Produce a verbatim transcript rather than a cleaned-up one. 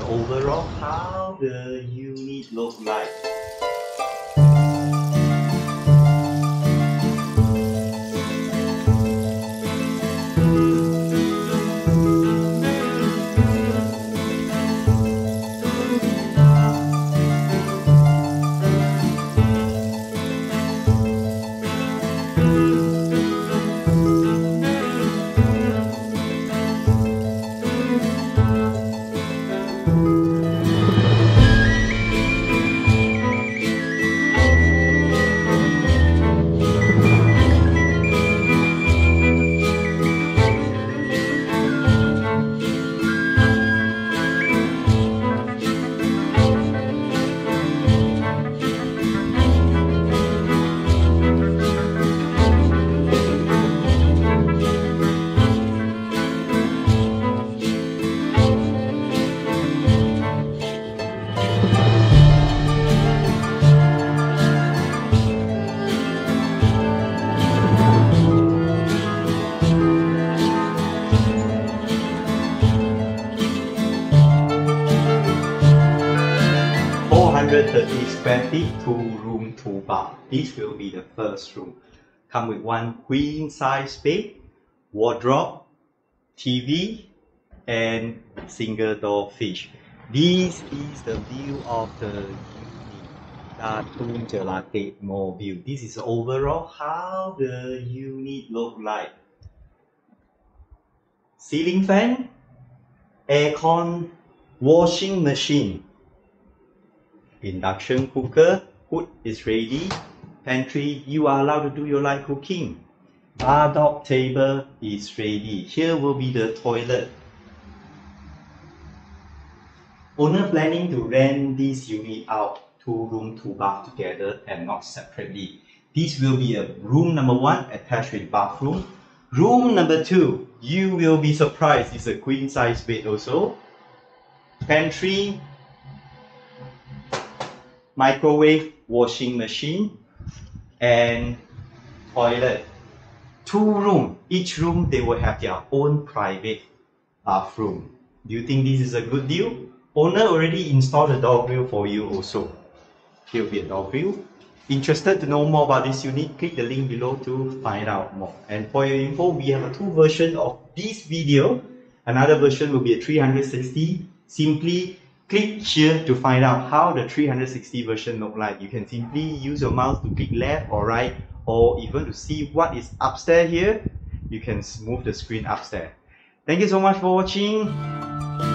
overall how the unit look like. four hundred thirty square feet, two room, two bath. This will be the first room. Come with one queen size bed, wardrobe, T V, and single door fridge. This is the view of the unit, Katun Jelate Mobile. This is overall how the unit look like. Ceiling fan, aircon, washing machine, induction cooker, food is ready, pantry, you are allowed to do your light cooking. Bar top table is ready. Here will be the toilet. Owner planning to rent this unit out, two room, two bath together and not separately. This will be a room number one attached with bathroom. Room number two, you will be surprised, it's a queen size bed also. Pantry, microwave, washing machine, and toilet. Two room, each room they will have their own private bathroom. Do you think this is a good deal? Owner already installed a door grill for you also. Here will be a door grill. Interested to know more about this unit? Click the link below to find out more. And for your info, we have a two version of this video. Another version will be a three hundred sixty. Simply click here to find out how the three hundred sixty version look like. You can simply use your mouse to click left or right, or even to see what is upstairs here, you can move the screen upstairs. Thank you so much for watching.